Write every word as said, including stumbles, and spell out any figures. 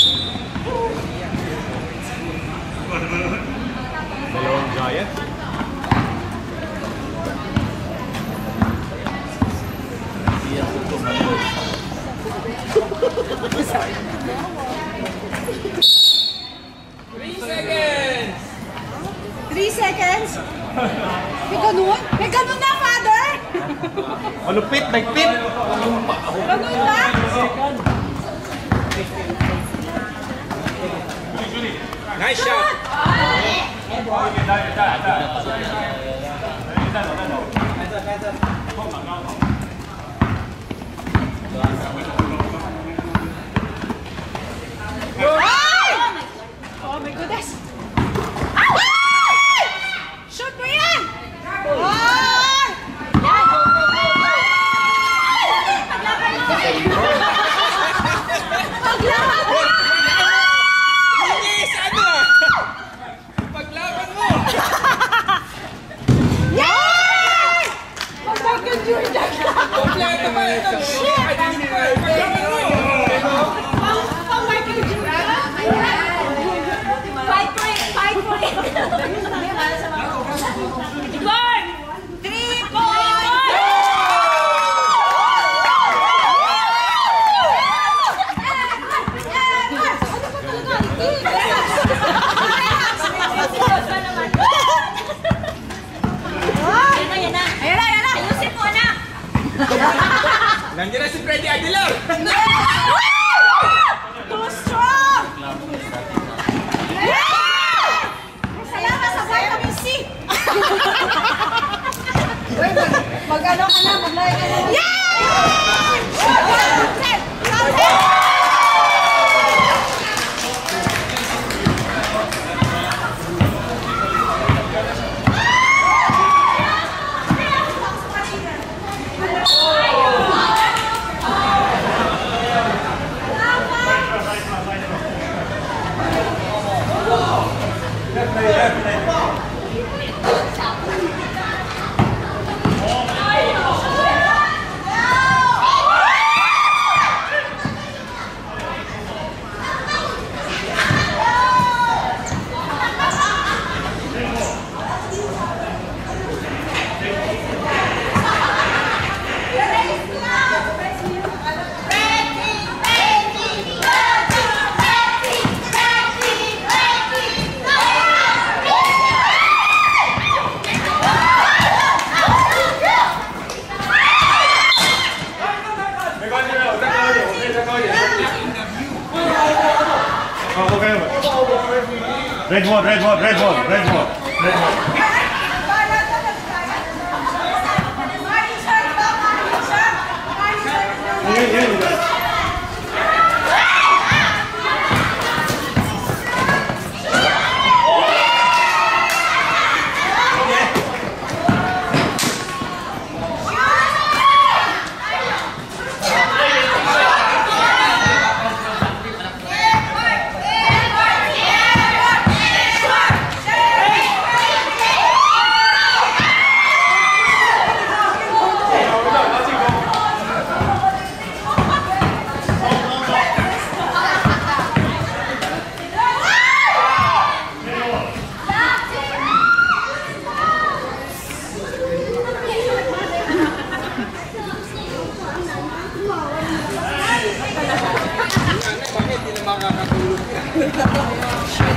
Dalawang giant. Three seconds! Three seconds? May ganun? May ganun na, father! Malupit, nagpit! Ganun ba? Nice shot! Oh my goodness! Ay! Shoot mo yan! Oh! Paglaban mo! Paglaban mo! Yes! Ano? Paglaban mo! Yay! Paglaban Jordan! Kompleto ba ito? Paglaban mo! Pang-Michael Jordan! Fight for it! Fight for it! Igor! Three points! Ayan na, ayan na! Ayusin mo, anak! Nandiyan na si Freddy Aguilar! Too strong! Salamat sa vitamin C! Mag-ano ka na, mag-like ka na. Yay! Counted! Counted! Red one, red one, red one, red one, red one. Yeah, yeah, Bakit hindi na makakatulog ka?